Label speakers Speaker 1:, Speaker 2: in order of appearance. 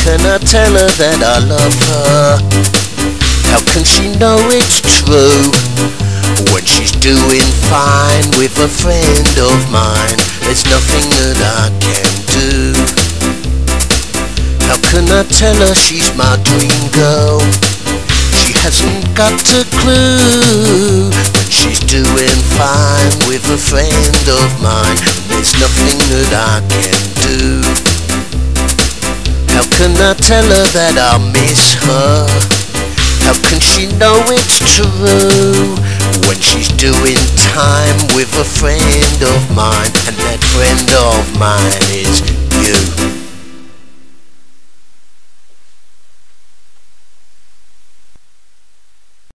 Speaker 1: can I tell her that I love her? How can she know it's true when she's doing fine with a friend of mine? There's nothing that I can do. How can I tell her she's my dream girl? She hasn't got a clue when she's doing fine with a friend of mine. There's nothing that I can do. How can I tell her that I miss her? How can she know it's true when she's doing time with a friend of mine, and that friend of mine is you?